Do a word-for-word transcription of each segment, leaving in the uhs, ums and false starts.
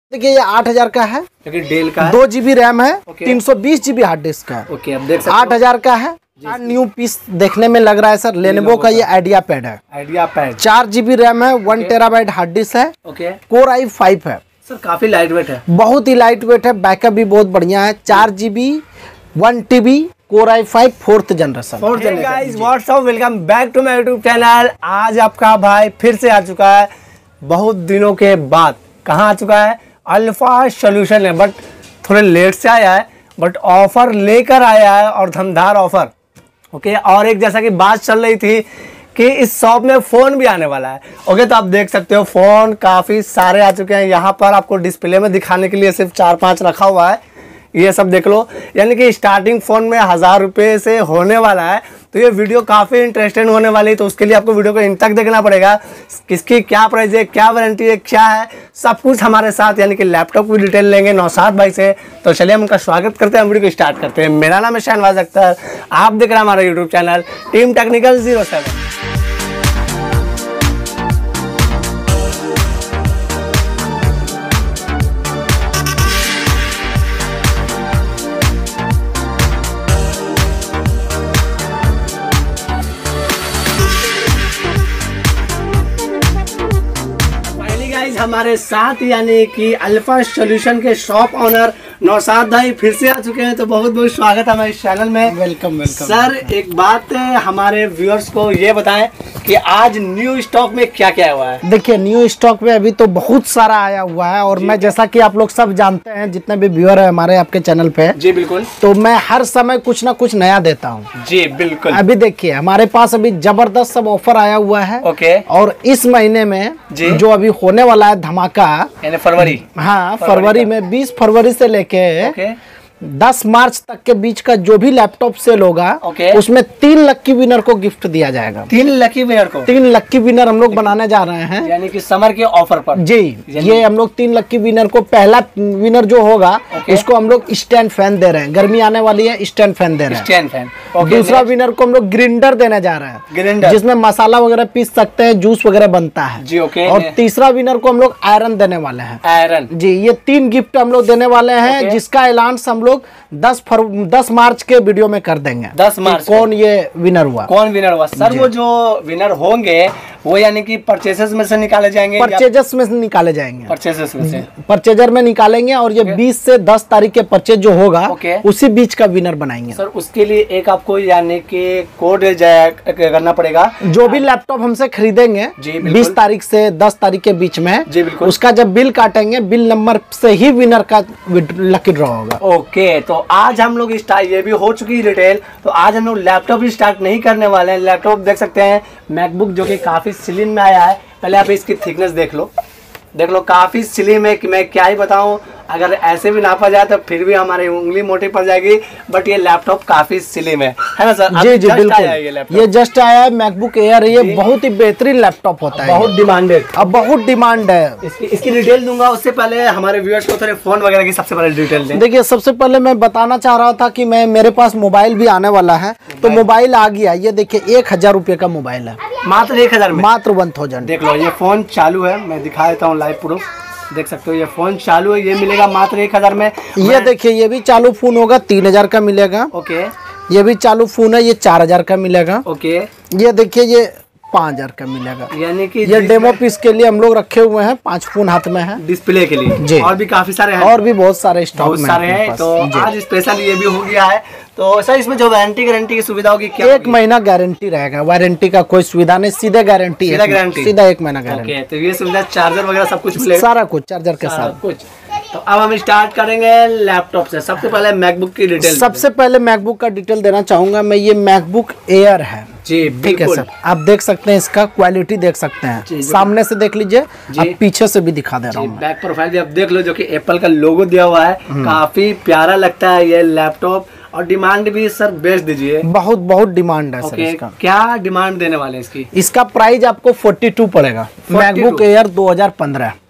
देखिए ये आठ हजार का है, डेल का है, दो जीबी रैम है, तीन सौ बीस जीबी हार्ड डिस्क का है। ओके, अब देख सकते आठ हजार का है। न्यू पीस देखने में लग रहा है सर, लेनोवो का ये आइडिया पैड है। आइडिया पैड, चार जीबी रैम है, वन टेराबाइट हार्ड डिस्क है। ओके, कोर आई फाइव है सर, काफी लाइट वेट है, बहुत ही लाइट वेट है। बैकअप भी बहुत बढ़िया है। चार GB one TB core i five fourth generation. Fourth generation. Guys what's up, welcome back to my YouTube channel. आज आपका भाई फिर से आ चुका है, बहुत दिनों के बाद। कहाँ आ चुका है? अल्फा सॉल्यूशन है, बट थोड़े लेट से आया है, बट ऑफर लेकर आया है और धमधार ऑफर। ओके, और एक जैसा कि बात चल रही थी कि इस शॉप में फ़ोन भी आने वाला है। ओके, तो आप देख सकते हो फ़ोन काफ़ी सारे आ चुके हैं। यहाँ पर आपको डिस्प्ले में दिखाने के लिए सिर्फ चार पांच रखा हुआ है, ये सब देख लो। यानी कि स्टार्टिंग फ़ोन में हज़ार रुपये से होने वाला है। तो ये वीडियो काफ़ी इंटरेस्टिंग होने वाली है, तो उसके लिए आपको वीडियो को इन तक देखना पड़ेगा। किसकी क्या प्राइस है, क्या वारंटी है, क्या है, सब कुछ हमारे साथ, यानी कि लैपटॉप की डिटेल लेंगे नौशाद भाई से। तो चलिए हम उनका स्वागत करते हैं, हम वीडियो को स्टार्ट करते हैं। मेरा नाम है शहनवाज अख्तर, आप देख रहे हैं हमारा YouTube channel team technical zero seven. हमारे साथ यानी कि अल्फा सॉल्यूशन के शॉप ऑनर नौशाद भाई फिर से आ चुके हैं, तो बहुत बहुत स्वागत है हमारे चैनल में। वेलकम वेलकम सर, एक बात हमारे व्यूअर्स को ये बताएं कि आज न्यू स्टॉक में क्या क्या हुआ है। देखिए न्यू स्टॉक में अभी तो बहुत सारा आया हुआ है, और मैं जैसा कि आप लोग सब जानते हैं, जितने भी व्यूअर है हमारे आपके चैनल पे, जी बिल्कुल, तो मैं हर समय कुछ ना कुछ नया देता हूँ। जी बिल्कुल। अभी देखिए हमारे पास अभी जबरदस्त सब ऑफर आया हुआ है। ओके, और इस महीने में जो अभी होने वाला है धमाका, यानी फरवरी, हाँ फरवरी में बीस फरवरी से लेके दस मार्च तक के बीच का जो भी लैपटॉप सेल होगा, okay. उसमें तीन लकी विनर को गिफ्ट दिया जाएगा। तीन लकी विनर को तीन लकी विनर हम लोग बनाने जा रहे हैं, यानी कि समर के ऑफर पर। जी, ये हम लोग तीन लकी विनर को, पहला विनर जो होगा okay. उसको हम लोग स्टैंड फैन दे रहे हैं। गर्मी आने वाली है, स्टैंड फैन दे रहे हैं। Stand fan. okay, दूसरा विनर को हम लोग ग्राइंडर देने जा रहे हैं, ग्राइंडर जिसमें मसाला वगैरह पीस सकते हैं, जूस वगैरह बनता है जी। ओके, और तीसरा विनर को हम लोग आयरन देने वाले हैं। आयरन, जी, ये तीन गिफ्ट हम लोग देने वाले हैं, okay. जिसका ऐलान हम लोग दस फर दस मार्च के वीडियो में कर देंगे। दस मार्च कौन ये विनर हुआ, कौन विनर हुआ सर? वो जो विनर होंगे वो यानी कि परचेसेस में से निकाले जाएंगे, परचेजर्स में से निकाले जाएंगे, परचेसेस में से परचेजर में निकालेंगे। और ये बीस से दस तारीख के परचेज जो होगा, okay. उसी बीच का विनर बनाएंगे। सर उसके लिए एक आपको यानी कि कोड करना पड़ेगा। जो भी लैपटॉप हमसे खरीदेंगे बीस तारीख से दस तारीख के बीच में, जी बिल्कुल, उसका जब बिल काटेंगे, बिल नंबर से ही विनर का लकी ड्रॉ होगा। ओके, तो आज हम लोग स्टार्ट, ये भी हो चुकी है डिटेल, तो आज हम लोग लैपटॉप स्टार्ट नहीं करने वाले हैं। लैपटॉप देख सकते हैं, मैकबुक जो कि काफी स्लिम में आया है। पहले आप इसकी थिकनेस देख लो, देख लो काफी स्लिम है कि मैं क्या ही बताऊं। अगर ऐसे भी नापा जाए तो फिर भी हमारी उंगली मोटी पड़ जाएगी, बट ये लैपटॉप काफी स्लिम है, है ना सर? जी जी बिल्कुल, ये, ये जस्ट आया है मैकबुक एयर। ये बहुत ही बेहतरीन लैपटॉप होता है, बहुत डिमांडेड, अब बहुत डिमांड है। इसकी, इसकी डिटेल दूंगा, उससे पहले हमारे व्यूअर्स को थोड़े फोन वगैरह की सबसे पहले डिटेल दें। देखिए सबसे पहले मैं बताना चाह रहा था कि मैं मेरे पास मोबाइल भी आने वाला है, तो मोबाइल आ गया। ये देखिए एक हजार रुपये का मोबाइल है, मात्र एक हजार में, मात्र वन थाउजेंड। देख लो ये फोन चालू है, मैं दिखा देता हूँ लाइव प्रूफ। देख सकते हो ये फोन चालू है, ये मिलेगा मात्र एक हजार में। ये देखिए ये भी चालू फोन होगा, तीन हजार का मिलेगा। ओके, ये भी चालू फोन है, ये चार हजार का मिलेगा। ओके, ये देखिए ये पाँच हजार का मिलेगा। यानी कि ये डेमो पीस के लिए हम लोग रखे हुए हैं, पांच फोन हाथ में है डिस्प्ले के लिए जी। और भी काफी सारे हैं, और भी बहुत सारे स्टॉक में सारे हैं। तो आज स्पेशल ये भी हो गया है। तो सर इसमें जो वारंटी गारंटी की सुविधा होगी क्या? एक महीना गारंटी रहेगा, वारंटी का कोई सुविधा नहीं, सीधे गारंटी है, गारंटी सीधा एक महीना गारंटी। तो ये सुविधा, चार्जर वगैरह सब कुछ मिलेगा, सारा कुछ चार्जर के साथ कुछ। तो अब हम स्टार्ट करेंगे लैपटॉप से। सबसे पहले मैकबुक की डिटेल, सबसे पहले मैकबुक का डिटेल देना चाहूंगा मैं। ये मैकबुक एयर है जी, ठीक है सर। आप देख सकते हैं, इसका क्वालिटी देख सकते हैं, सामने से देख लीजिए, अब पीछे से भी दिखा दे रहा हूँ। बैक प्रोफाइल भी आप देख लो, जो कि एप्पल का लोगो दिया हुआ है, काफी प्यारा लगता है ये लैपटॉप। और डिमांड भी सर बेच दीजिए, बहुत बहुत डिमांड है सर इसका। क्या डिमांड देने वाले हैं इसकी? इसका प्राइस आपको बयालीस पड़ेगा, मैकबुक एयर दो हजार पंद्रह।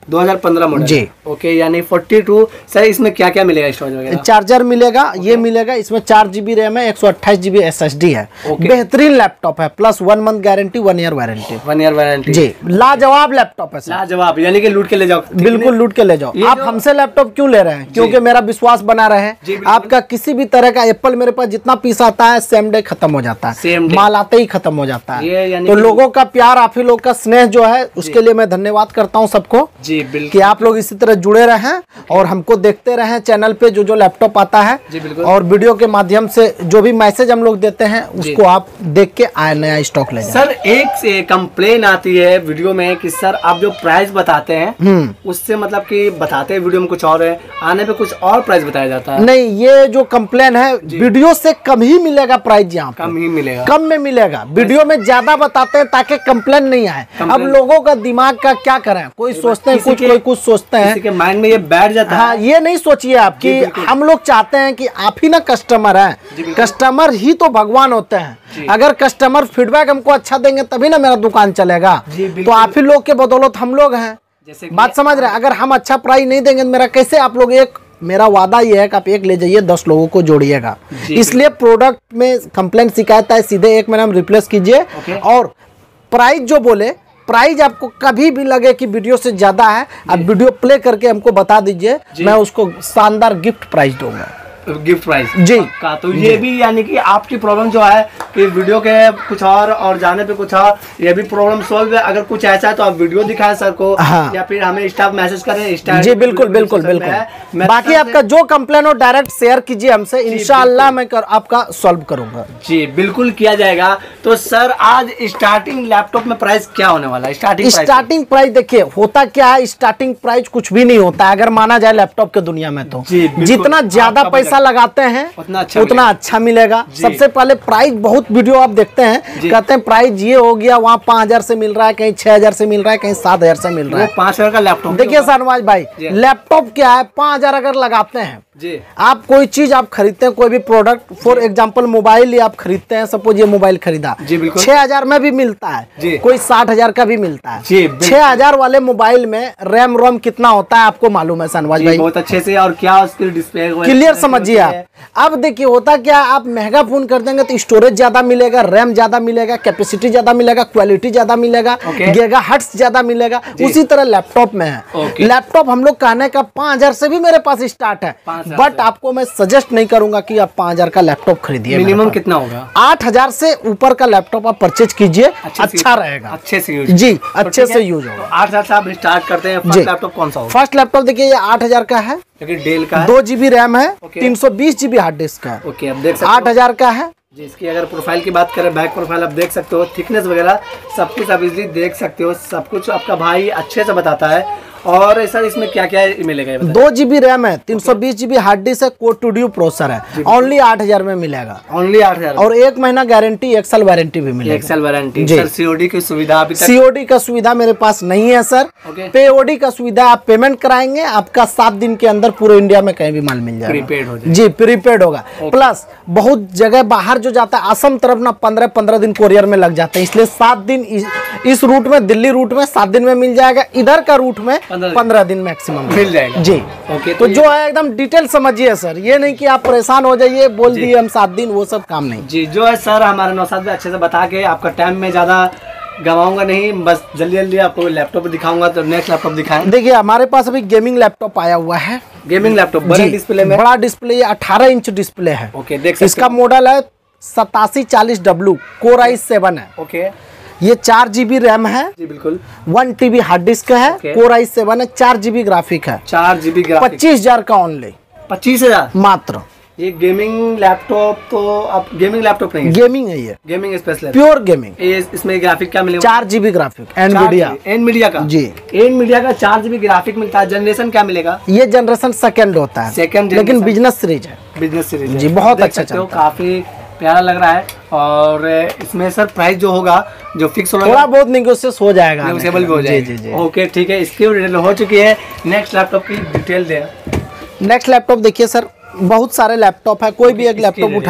दो हज़ार पंद्रह मॉडल जी। ओके, यानी बयालीस। सर इसमें क्या क्या मिलेगा स्टोरेज वगैरह? चार्जर मिलेगा, ये मिलेगा, इसमें चार जीबी रैम है, एक सौ अट्ठाईस जीबी एस एस डी है। बेहतरीन लैपटॉप है, plus one month guarantee, one year warranty. One year warranty जी, लाजवाब लैपटॉप है सर। लाजवाब, यानी कि लूट के ले जाओ। बिल्कुल लूट के ले जाओ। आप हमसे लैपटॉप क्यों ले रहे हैं? क्योंकि मेरा विश्वास बना रहे। आपका किसी भी तरह का एप्पल मेरे पास जितना पीस आता है सेम डे खत्म हो जाता है, माल आते ही खत्म हो जाता है। तो लोगों का प्यार, आप ही लोग का स्नेह जो है, उसके लिए मैं धन्यवाद करता हूं सबको जी, बिल्कुल कि आप लोग इसी तरह जुड़े रहें और हमको देखते रहें चैनल पे जो जो लैपटॉप आता है जी, बिल्कुल। और वीडियो के माध्यम से जो भी मैसेज हम लोग देते हैं उसको आप देख के आए नया स्टॉक ले जाएं। सर एक से कंप्लेन आती है वीडियो में कि सर आप जो प्राइस बताते हैं उससे मतलब कि बताते हैं वीडियो में कुछ और है, आने पे कुछ और प्राइस बताया जाता है। नहीं, ये जो कंप्लेन है वीडियो से कम ही मिलेगा प्राइस, यहाँ कम ही मिलेगा, कम में मिलेगा। वीडियो में ज्यादा बताते हैं ताकि कंप्लेन नहीं आए। अब लोगों का दिमाग का क्या करें, कोई सोचते हैं कुछ, कोई कुछ सोचते हैं, किसी के माइंड में ये बैठ जाता है। हाँ, ये नहीं सोचिए आप कि हम लोग चाहते हैं कि आप ही ना कस्टमर हैं। कस्टमर ही तो भगवान होते हैं। अगर कस्टमर फीडबैक हमको अच्छा देंगे तभी ना मेरा दुकान चलेगा। तो आप ही लोग के बदौलत हम लोग हैं, बात समझ रहे हैं। अगर हम अच्छा प्राइस नहीं देंगे तो मेरा कैसे आप लोग, एक मेरा वादा ये है कि आप एक ले जाइए, दस लोगों को जोड़िएगा। इसलिए प्रोडक्ट में कंप्लेंट शिकायत है, सीधे एक महीना में रिप्लेस कीजिए। और प्राइस जो बोले, प्राइस आपको कभी भी लगे कि वीडियो से ज्यादा है, आप वीडियो प्ले करके हमको बता दीजिए, मैं उसको शानदार गिफ्ट प्राइस दूंगा। गिफ्ट प्राइस जी का। तो ये भी यानी कि आपकी प्रॉब्लम जो है कि वीडियो के कुछ और और जाने पे कुछ और, ये भी प्रॉब्लम सॉल्व है। अगर कुछ ऐसा है तो आप वीडियो दिखाएं सर को, हाँ। या फिर हमें स्टाफ मैसेज करें स्टाफ। जी बिल्कुल बिल्कुल बिल्कुल। बाकी आपका जो कंप्लेन हो डायरेक्ट शेयर कीजिए हमसे, इंशाल्लाह मैं कर, आपका सॉल्व करूंगा। जी बिल्कुल किया जाएगा। तो सर आज स्टार्टिंग लैपटॉप में प्राइस क्या होने वाला है? स्टार्टिंग स्टार्टिंग प्राइस देखिए होता क्या है, स्टार्टिंग प्राइस कुछ भी नहीं होता है अगर माना जाए लैपटॉप के दुनिया में। तो जितना ज्यादा पैसा लगाते हैं उतना अच्छा उतना मिलेगा। अच्छा मिलेगा। सबसे पहले प्राइस, बहुत वीडियो आप देखते हैं कहते हैं प्राइस ये हो गया, वहाँ पाँच हजार से मिल रहा है, कहीं छह हजार से मिल रहा है, कहीं सात हजार से मिल रहा है। पाँच हजार का लैपटॉप देखिए शाहनवाज भाई, लैपटॉप क्या है, पाँच हजार अगर लगाते हैं जी, आप कोई चीज आप खरीदते हैं, कोई भी प्रोडक्ट, फॉर एग्जांपल मोबाइल ही आप खरीदते हैं, सपोज ये मोबाइल खरीदा छह हजार में भी मिलता है, कोई साठ हजार का भी मिलता है। छह हजार वाले मोबाइल में रैम रोम कितना होता है आपको मालूम है शाहनवाज भाई? बहुत अच्छे से। और क्या उसकी डिस्प्ले क्लियर समझिए आप। अब देखिए होता क्या, आप महंगा फोन कर देंगे तो स्टोरेज ज्यादा मिलेगा, रैम ज्यादा मिलेगा, कैपेसिटी ज्यादा मिलेगा, क्वालिटी ज्यादा मिलेगा, गीगा हर्ट्ज ज्यादा मिलेगा। उसी तरह लैपटॉप में है। लैपटॉप हम लोग कहने का पाँच हजार से भी मेरे पास स्टार्ट है, बट आपको मैं सजेस्ट नहीं करूंगा कि आप पाँच हजार का लैपटॉप खरीदिए। मिनिमम कितना होगा? आठ हजार से ऊपर का लैपटॉप आप परचेज कीजिए, अच्छा रहेगा, अच्छे से यूज जी अच्छे से यूज होगा। आठ हजार से आप स्टार्ट करते हैं। फर्स्ट लैपटॉप कौन सा होगा? फर्स्ट लैपटॉप देखिए ये आठ हजार का है, डेल का है, दो जीबी रैम है, तीन सौ बीस जीबी हार्ड डिस्क है। ओके, अब देख सकते आठ हजार का है जी। इसकी अगर प्रोफाइल की बात करें, बैक प्रोफाइल आप देख सकते हो, थिकनेस वगैरह सब कुछ आप इजीली देख सकते हो, सब कुछ आपका भाई अच्छे से बताता है। और सर इसमें क्या क्या मिलेगा? दो जीबी रैम है, तीन सौ बीस जीबी हार्ड डिस्क है, कोर टू ड्यू प्रोसेसर है, ओनली आठ हजार में मिलेगा। ओनली आठ हजार और एक महीना गारंटी, एक साल वारंटी भी मिलेगी। एक साल वारंटी। सर सीओडी की सुविधा अभी तक? सीओडी का सुविधा मेरे पास नहीं है सर। पेओडी का सुविधा, आप पेमेंट कराएंगे आपका सात दिन के अंदर पूरे इंडिया में कहीं भी माल मिल जाएगा। प्रीपेड हो जाएगा। जी प्रीपेड होगा। प्लस बहुत जगह बाहर जो जाता है असम तरफ ना पंद्रह पंद्रह दिन कोरियर में लग जाते हैं, इसलिए सात दिन इस रूट में, दिल्ली रूट में सात दिन में मिल जाएगा, इधर का रूट में पंद्रह दिन मैक्सिमम मिल जाएगा जी। ओके, तो, तो जो है एकदम डिटेल समझिए सर, ये नहीं कि आप परेशान हो जाइए बोल दिए हम सात दिन, वो सब काम नहीं जी। जो है सर हमारे नौशाद में अच्छे से बता के आपका टाइम में ज्यादा गवाऊंगा नहीं, बस जल्दी जल्दी आपको लैपटॉप दिखाऊंगा। तो नेक्स्ट लैपटॉप दिखाएं। देखिए हमारे पास अभी गेमिंग लैपटॉप आया हुआ है। गेमिंग लैपटॉप बड़े डिस्प्ले में, बड़ा डिस्प्ले, अठारह इंच डिस्प्ले है। ओके, देख सकते इसका मॉडल है सतासी चालीस डब्ल्यू, कोर आई सेवन है। ओके, ये चार जीबी रैम है जी बिल्कुल, वन टीबी हार्ड डिस्क है, कोर आई सेवन है, चार जीबी ग्राफिक है, चार जीबी पच्चीस हजार का ओनली, पच्चीस हजार मात्र। ये गेमिंग लैपटॉप तो आप गेमिंग लैपटॉप नहीं है, गेमिंग है ये, गेमिंग स्पेशल प्योर गेमिंग। इसमें ग्राफिक क्या मिलेगा? चार जीबी ग्राफिक, एनवीडिया एनवीडिया का जी, एनवीडिया का चार जीबी ग्राफिक मिलता है। जनरेशन क्या मिलेगा? ये जनरेशन सेकंड होता है, सेकंड, लेकिन बिजनेस सीरीज है। बिजनेस सीरीज जी, बहुत अच्छा चलता है, काफी प्यारा लग रहा है। और इसमें सर प्राइस जो होगा जो फिक्स होगा, थोड़ा बहुत नेगोशिएट हो जाएगा, नेगोशिएबल भी हो जाएगा। ओके ठीक है, इसकी डिटेल हो चुकी है। नेक्स्ट लैपटॉप की डिटेल दे। नेक्स्ट लैपटॉप देखिए सर, बहुत सारे लैपटॉप है, कोई भी एक लैपटॉप उठाइए।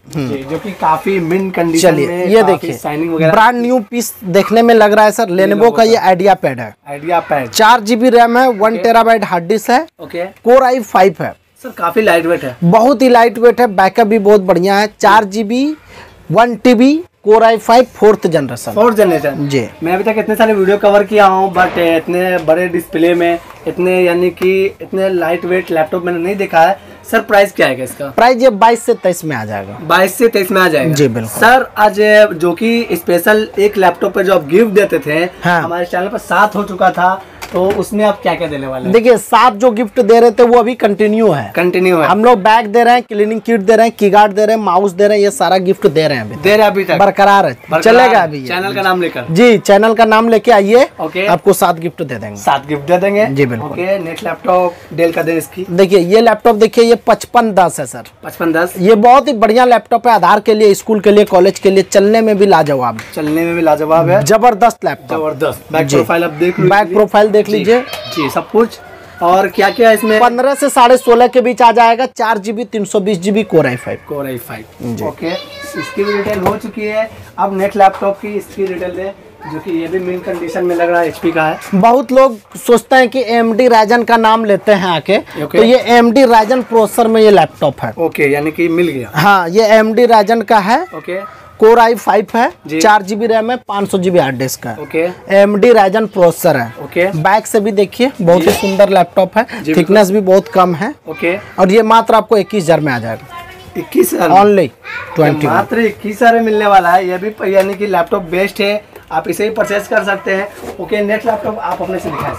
जी, जो कि काफी मिन कंडीशन चलिए में, ये काफी देखिए शाइनिंग वगैरह, ब्रांड न्यू पीस देखने में लग रहा है सर। लेनोवो का ये आइडिया पैड है, आइडिया पैड, चार जीबी रैम है, वन टेराबाइट हार्ड डिस्क है, ओके कोर आई फाइव है सर, काफी लाइट वेट है, बहुत ही लाइट वेट है, बैकअप भी बहुत बढ़िया है, चार GB one TB core i five fourth generation fourth generation जी। मैं अभी तक इतने सारे वीडियो कवर किया हूँ, बट इतने बड़े डिस्प्ले में इतने यानी कि इतने लाइट वेट लैपटॉप मैंने नहीं देखा है। सर प्राइस क्या है इसका? प्राइस ये बाईस से तेईस में आ जाएगा। बाईस से तेईस में आ जाएगा जी बिल्कुल। सर आज जो कि स्पेशल एक लैपटॉप पे जो आप गिफ्ट देते थे, हाँ। हमारे चैनल पर सात हो चुका था, तो उसमें आप क्या क्या देने वाले हैं? देखिए सात जो गिफ्ट दे रहे थे वो अभी कंटिन्यू है, कंटिन्यू है। हम लोग बैग दे रहे हैं, क्लीनिंग किट दे रहे हैं, की गार्ड दे रहे हैं, माउस दे रहे हैं, ये सारा गिफ्ट दे रहे हैं अभी दे रहे हैं अभी तक बरकरार है, चलेगा अभी ये। चैनल का नाम लेकर जी चैनल का नाम लेके आइए, ओके, आपको सात गिफ्ट दे देंगे। सात गिफ्ट दे देंगे जी बिल्कुल। ओके, नेक्स्ट लैपटॉप डेल का दें इसकी। देखिए ये लैपटॉप देखिए ये पचपन दस है सर, पचपन दस ये बहुत ही बढ़िया लैपटॉप है, आधार के लिए, स्कूल के लिए, कॉलेज के लिए, चलने में भी लाजवाब, चलने में भी लाजवाब है, जबरदस्त लैपटॉप, जबरदस्त। बैक जी। प्रोफाइल आप देख लीजिए, बैक प्रोफाइल देख लीजिए जी, सब कुछ। और क्या क्या इसमें? पंद्रह से साढ़े सोलह के बीच आ जाएगा, चार जीबी तीन सौ बीस GB core i five core i five okay, इसकी भी डिटेल हो चुकी है। अब नेक्स्ट लैपटॉप की इसकी डिटेल दे, जो कि ये भी मिन कंडीशन में लग रहा है, एचपी का है। बहुत लोग सोचते हैं कि एएमडी राइजन का नाम लेते हैं आके, ओके। तो ये एएमडी राइजन प्रोसेसर में ये लैपटॉप है। ओके, यानी कि मिल गया। हाँ ये एएमडी राइजन का है, ओके, कोर आई फाइव है, जी। चार जीबी रैम है, पाँच सौ जीबी हार्ड डिस्क है, ओके, एएमडी राइजन प्रोसेसर है। ओके, बैक से भी देखिए बहुत ही सुंदर लैपटॉप है, जी, थिकनेस भी बहुत कम है, ओके। और ये मात्र आपको इक्कीस हजार में आ जाएगा, इक्कीस ओनली ट्वेंटी। मात्र इक्कीस हजार में मिलने वाला है। ये भी यानी कि लैपटॉप बेस्ट है, आप इसे ही परचेज कर सकते हैं। ओके, नेक्स्ट लैपटॉप आप अपने से दिखाएं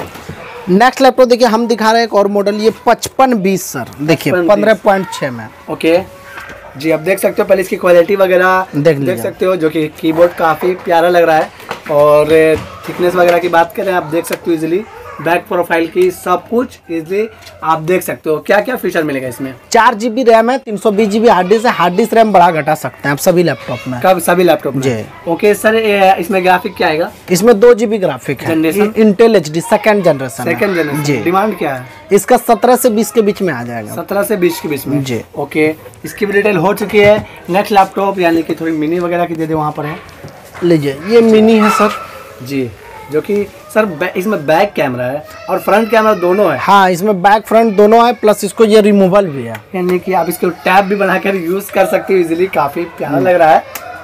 सर। नेक्स्ट लैपटॉप देखिए हम दिखा रहे हैं एक और मॉडल, ये पचपन बीस सर, देखिए पंद्रह पॉइंट छः में। ओके जी, आप देख सकते हो पहले इसकी क्वालिटी वगैरह देख देख सकते हो, जो कि कीबोर्ड काफ़ी प्यारा लग रहा है, और थिकनेस वगैरह की बात करें आप देख सकते हो इजीली, बैक प्रोफाइल की सब कुछ इजीली आप देख सकते हो। क्या क्या फीचर मिलेगा इसमें? चार जीबी रैम है, तीन सौ बीस जीबी हार्ड डिस्क है, हार्ड डिस्क रैम बढ़ा घटा सकते हैं आप सभी लैपटॉप में। कब? सभी लैपटॉप में जी। ओके सर, इसमें ग्राफिक क्या आएगा? इसमें दो जीबी ग्राफिक है, generation? Intel H D second generation second generation. जी। डिमांड क्या है इसका? सत्रह से बीस के बीच में आ जाएगा, सत्रह से बीस के बीच में जी। ओके, इसकी भी डिटेल हो चुकी है। नेक्स्ट लैपटॉप यानी कि थोड़ी मिनी वगैरह की दे दे, वहाँ पर है, लीजिए ये मिनी है सर जी, जो कि सर बै, इसमें बैक कैमरा है और फ्रंट कैमरा दोनों है। हाँ इसमें बैक फ्रंट दोनों है, प्लस इसको ये रिमूवल भी है, यानी कि आप इसको टैब भी बनाकर यूज कर सकते हो इजीली, काफी प्यारा लग रहा है।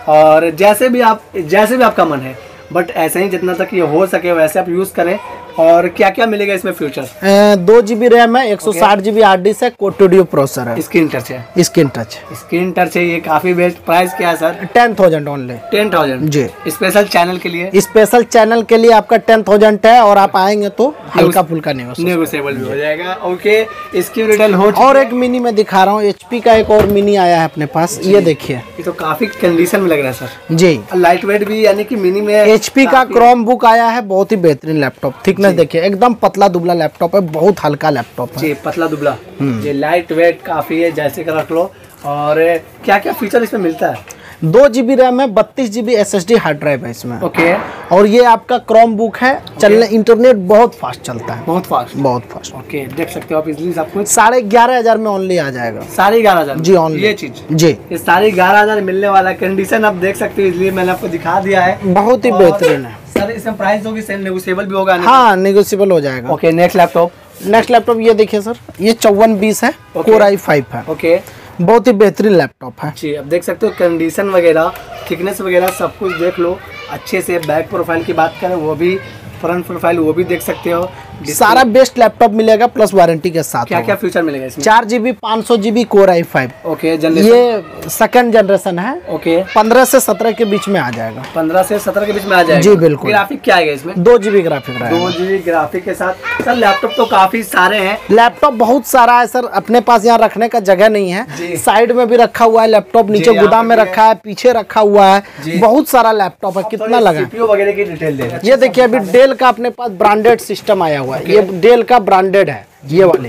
और जैसे भी आप जैसे भी आपका मन है, बट ऐसे ही जितना तक ये हो सके वैसे आप यूज करें। और क्या क्या मिलेगा इसमें फीचर? दो जीबी रैम है, एक सौ साठ जीबी हार्ड डिस्क है, कोटोडियो प्रोसेसर है, स्क्रीन टच है, स्क्रीन टच स्क्रीन टच है, ये काफी बेस्ट। प्राइस क्या है sir? Ten thousand only, ten thousand जी। स्पेशल चैनल के लिए, स्पेशल चैनल के लिए आपका टेन थाउजेंड है, और आप आएंगे तो हल्का फुल्का नहीं नेगोशिएबल भी हो जाएगा। ओके, इसकी डिटेल हो। और एक मिनी में दिखा रहा हूँ, एचपी का एक और मिनी आया है अपने पास, ये देखिए, ये तो काफी कंडीशन में लग रहा है सर जी। लाइट वेट भी, यानी कि मिनी में एचपी का क्रोम बुक आया है, बहुत ही बेहतरीन लैपटॉप, थिकनेस देखिए एकदम पतला दुबला लैपटॉप है, बहुत हल्का लैपटॉप है जी, पतला दुबला, ये लाइट वेट काफी है, जैसे का रख लो। और क्या क्या फीचर इसमें मिलता है? दो जीबी रैम है, बत्तीस GB S S D hard drive है इसमें, ओके, और ये आपका क्रोम बुक है, चलने इंटरनेट बहुत फास्ट चलता है, बहुत फास्ट, बहुत फास्ट। ओके, देख सकते हो आप इजीली सब कुछ। साढ़े ग्यारह हजार में ओनली आ जाएगा, साढ़े ग्यारह हजार जी ऑनली, ये चीज जी, ये साढ़े ग्यारह हजार मिलने वाला कंडीशन आप देख सकते हो, इसलिए मैंने आपको दिखा दिया है, बहुत ही बेहतरीन है सर। इसमें प्राइस होगी सेल नेगोशिएबल भी होगा? हाँ नेगोशिएबल हो जाएगा। Okay, next laptop next laptop ये देखिए सर, ये चौवन बीस है, कोर आई फाइव है, ओके, बहुत ही बेहतरीन लैपटॉप है जी। अब देख सकते हो कंडीशन वगैरह, थिकनेस वगैरह सब कुछ देख लो अच्छे से। बैक प्रोफाइल की बात करें वो भी, फ्रंट प्रोफाइल वो भी देख सकते हो। सारा बेस्ट लैपटॉप मिलेगा, प्लस वारंटी के साथ। क्या क्या फीचर मिलेगा इसमें? चार जीबी पाँच सौ GB core i five, okay, generation ये सेकंड जनरेशन है, ओके, पंद्रह से सत्रह के बीच में आ जाएगा, पंद्रह से सत्रह के बीच में आ जाएगा, जी बिल्कुल। ग्राफिक क्या आएगा इसमें? दो जीबी ग्राफिक रहेगा, दो जीबी ग्राफिक के साथ। सर लैपटॉप तो काफी सारे हैं, लैपटॉप बहुत सारा है सर, अपने पास यहाँ रखने का जगह नहीं है, साइड में भी रखा हुआ है लैपटॉप, नीचे गोदाम में रखा है, पीछे रखा हुआ है, बहुत सारा लैपटॉप है। कितना लगा? सीपीयू वगैरह की डिटेल दे। ये देखिए अभी डेल का अपने पास ब्रांडेड सिस्टम आया हुआ है, ये डेल का ब्रांडेड है, ये वाले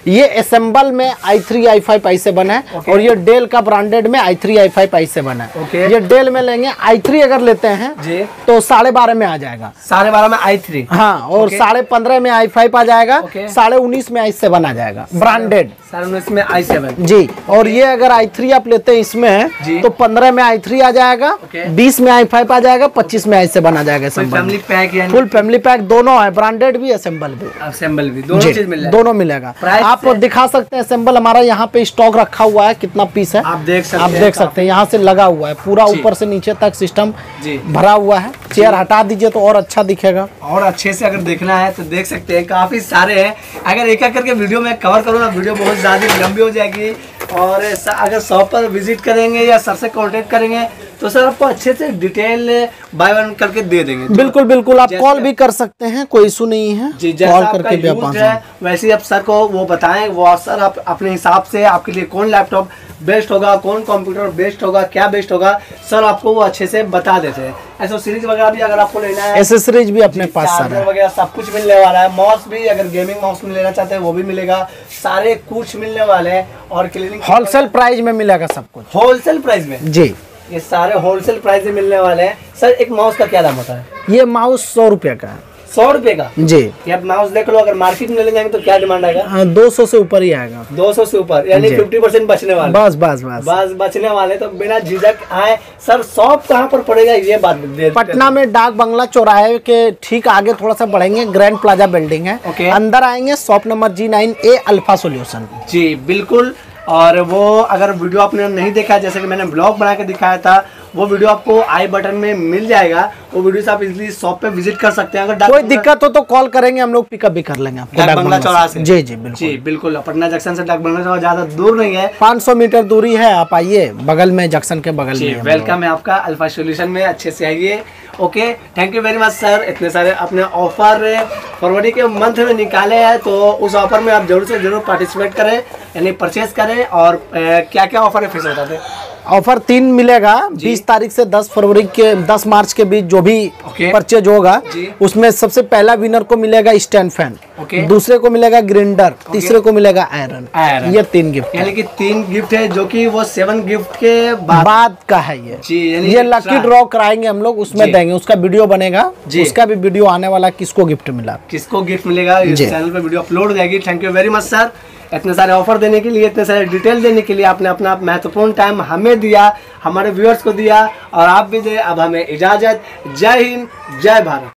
ये असेंबल में i three i five i seven है और ये डेल का ब्रांडेड में i three i five i seven है। ये डेल में लेंगे आई थ्री अगर लेते हैं जी तो साढ़े बारह में आ जाएगा, साढ़े बारह में आई थ्री। हाँ, और साढ़े पंद्रह में आई फाइव आ जाएगा, साढ़े उन्नीस में आई सेवन आ जाएगा ब्रांडेड, साढ़े उन्नीस में आई सेवन जी। और ये अगर आई थ्री आप लेते हैं इसमें तो पंद्रह में आई थ्री आ जाएगा, बीस में आई फाइव आ जाएगा, पच्चीस में आई सेवन आ जाएगा। फैमिली पैक है, फुल फैमिली पैक दोनों है, ब्रांडेड भी असेंबल भी, असेंबल भी दोनों चीज मिल दोनों मिलेगा। आप दिखा सकते हैं असेंबल हमारा यहाँ पे स्टॉक रखा हुआ है, कितना पीस है आप देख सकते आप हैं, देख सकते हैं यहाँ से लगा हुआ है पूरा, ऊपर से नीचे तक सिस्टम भरा हुआ है। चेयर हटा दीजिए तो और अच्छा दिखेगा, और अच्छे से अगर देखना है तो देख सकते हैं, काफी सारे हैं। अगर एक एक करके वीडियो में कवर करूँ ना वीडियो बहुत ज्यादा लंबी हो जाएगी, और अगर शॉप पर विजिट करेंगे या सर से कांटेक्ट करेंगे तो सर आपको अच्छे से डिटेल बाय वन करके दे देंगे। बिल्कुल बिल्कुल, आप कॉल भी कर सकते हैं, कोई इशू नहीं है जी। कॉल करके भी आप है, वैसे ही आप सर को वो बताएं, वो सर आप अपने हिसाब से आपके लिए कौन लैपटॉप बेस्ट होगा, कौन कंप्यूटर बेस्ट होगा, क्या बेस्ट होगा, सर आपको वो अच्छे से बता देते हैं। एसेसरीज वगैरह भी अगर आपको लेना है, एसेसरीज भी अपने पास सारे वगैरह सब कुछ मिलने वाला है। माउस भी अगर गेमिंग माउस में लेना चाहते हैं वो भी मिलेगा, सारे कुछ मिलने वाले हैं। और क्लीनिंग होलसेल प्राइस में मिलेगा सब कुछ, होलसेल प्राइस में जी, ये सारे होलसेल प्राइस में मिलने वाले हैं। सर एक माउस का क्या दाम होता है? ये माउस सौ रुपये का है, सौ रुपए का जी। ये माउस देख लो, अगर मार्केट में ले जाएंगे तो क्या डिमांड आएगा? दो सौ से ऊपर ही आएगा, दो सौ से ऊपर, यानी फिफ्टी परसेंट बचने वाले, बस बस बस बस बचने वाले। तो बिना झिझक आए। सर शॉप कहाँ पर पड़ेगा ये बात दे? पटना में डाक बंगला चौराहे के ठीक आगे थोड़ा सा बढ़ेंगे, ग्रैंड प्लाजा बिल्डिंग है, ओके। अंदर आएंगे shop number G nine A Alpha solution जी बिल्कुल। और वो अगर वीडियो आपने नहीं देखा, जैसे कि मैंने ब्लॉग बना के दिखाया था, वो वीडियो आपको आई बटन में मिल जाएगा। वो वीडियो से आप इजीली शॉप पे विजिट कर सकते हैं। अगर कोई दिक्कत हो तो कॉल करेंगे, हम लोग पिकअप भी कर लेंगे आपको डाक बंगला चौराहे से। जी जी बिल्कुल जी बिल्कुल, पटना जंक्शन से डाक बंगला चौराहा ज्यादा दूर नहीं है, पाँच सौ मीटर दूरी है, आप आइए, बगल में जंक्शन के बगल में। वेलकम है आपका अल्फा सोल्यूशन में, अच्छे से आइए। Okay, thank you very much sir. इतने सारे अपने ऑफर फरवरी के मंथ में निकाले हैं, तो उस ऑफर में आप जरूर से जरूर पार्टिसिपेट करें, यानी परचेज करें। और क्या क्या ऑफर है फिर से बता दें। ऑफर तीन मिलेगा, बीस तारीख से दस फरवरी के दस मार्च के बीच जो भी परचेज होगा उसमें सबसे पहला विनर को मिलेगा स्टैंड फैन, दूसरे को मिलेगा ग्राइंडर, तीसरे को मिलेगा आयरन। आयरन ये तीन गिफ्ट, यानी कि तीन गिफ्ट है, जो कि वो सेवन गिफ्ट के बाद, बाद का है ये जी। ये लकी ड्रॉ कराएंगे हम लोग, उसमें देंगे, उसका वीडियो बनेगा, उसका भी वीडियो आने वाला, किसको गिफ्ट मिला, किसको गिफ्ट मिलेगा, इस चैनल पे वीडियो अपलोड हो जाएगी। Thank you very much sir, इतने सारे ऑफर देने के लिए, इतने सारे डिटेल देने के लिए। आपने अपना महत्वपूर्ण टाइम हमें दिया, हमारे व्यूअर्स को दिया, और आप भी दे। अब हमें इजाजत। जय हिंद, जय भारत।